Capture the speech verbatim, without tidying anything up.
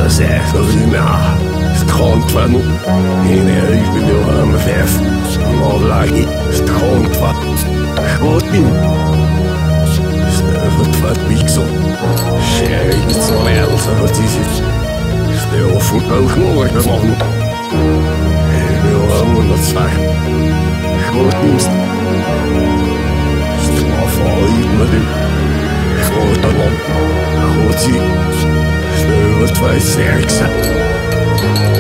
Zerina, Strontvan, Hine, ich bin nur am Pfeff, Morlagi, Strontvan, Schwotin, Stövertvat Bixo, Scherig zum Elsa, was ist es? Steo Futter, Schmor, ich bin morgen. Ich bin nur am Hundertzwach, Schwotinst, Straffer, ich mit dem Schwotermann, Schwotzi, Stövertvat Serxa.